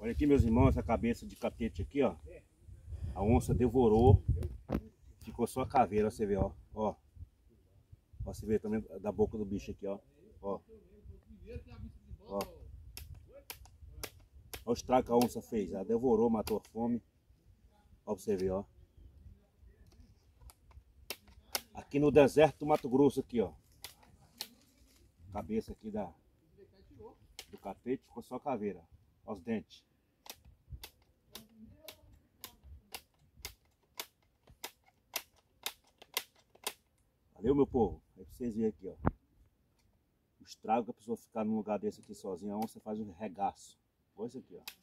Olha aqui, meus irmãos, essa cabeça de catete aqui, ó. A onça devorou. Ficou só a caveira, você vê, ó. Ó, você vê também da boca do bicho aqui, ó. Ó. Ó. Olha o estrago que a onça fez. Ela devorou, matou a fome. Ó, pra você ver, ó. Aqui no deserto do Mato Grosso, aqui, ó. Cabeça aqui do catete, ficou só a caveira. Ó os dentes. Valeu, meu povo. É pra vocês verem aqui, ó. O estrago que a pessoa ficar num lugar desse aqui sozinha, a onça faz um regaço. Olha isso aqui, ó.